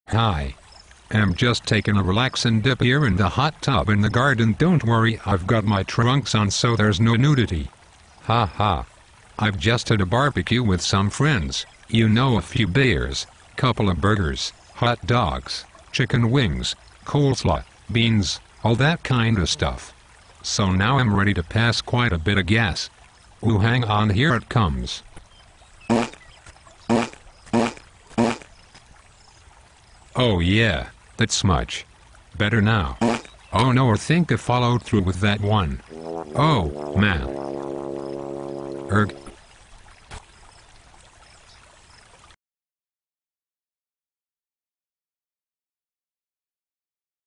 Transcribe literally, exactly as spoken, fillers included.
Hi. I'm just taking a relaxing dip here in the hot tub in the garden. Don't worry, I've got my trunks on so there's no nudity. Ha ha. I've just had a barbecue with some friends, you know, a few beers, couple of burgers, hot dogs, chicken wings, coleslaw, beans, all that kind of stuff. So now I'm ready to pass quite a bit of gas. Ooh, hang on, here it comes. Oh yeah, that's much better now. Oh no, I think I followed through with that one. Oh, man. Erg.